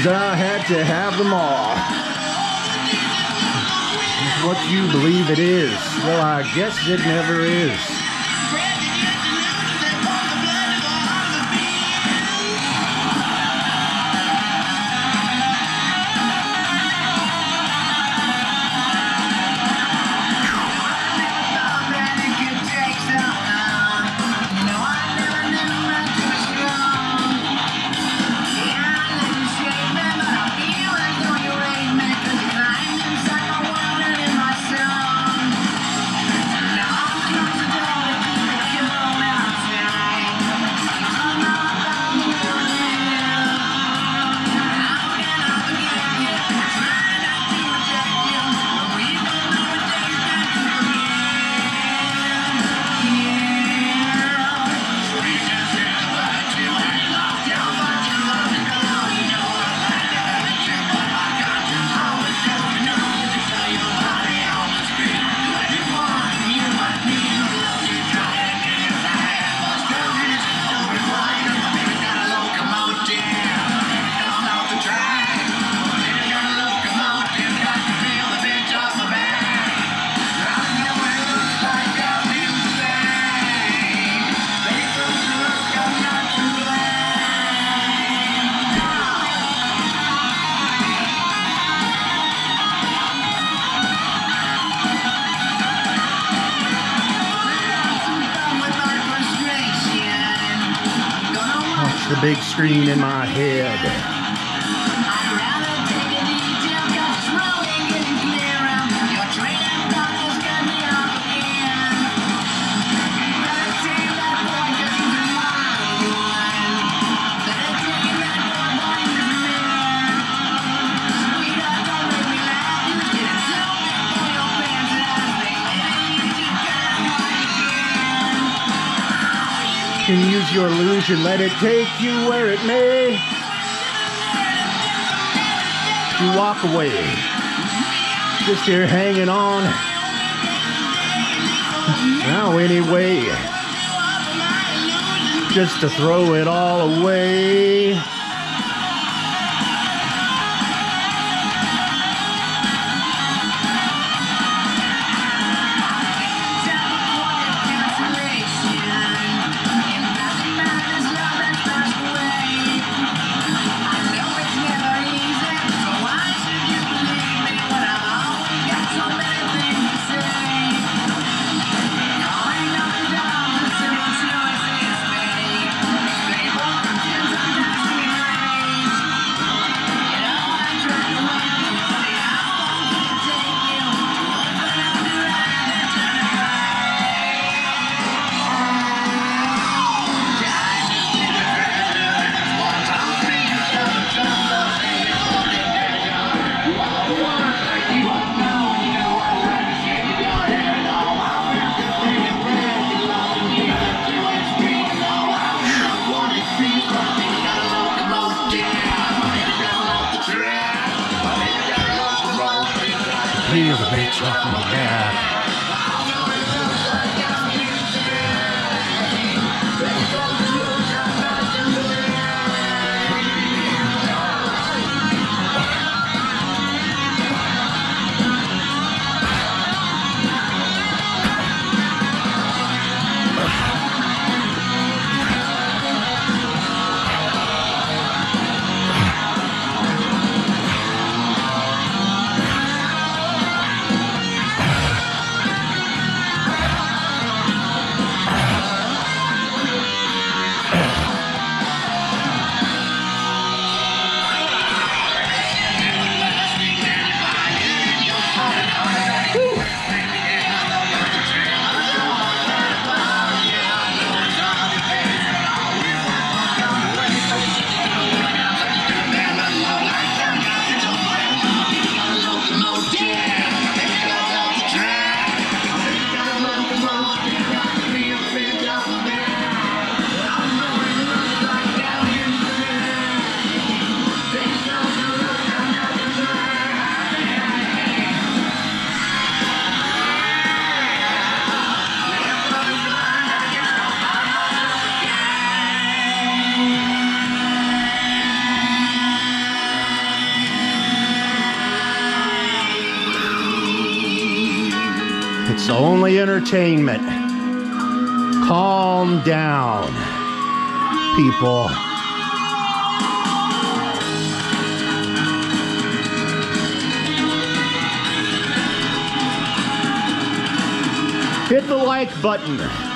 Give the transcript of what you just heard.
I had to have them all. It's what you believe it is. Well, I guess it never is. The big screen in my head. You can use your illusion, let it take you where it may. You walk away, just here hanging on. Now anyway, just to throw it all away. Feel the bitch off my back. It's only entertainment. Calm down, people. Hit the like button.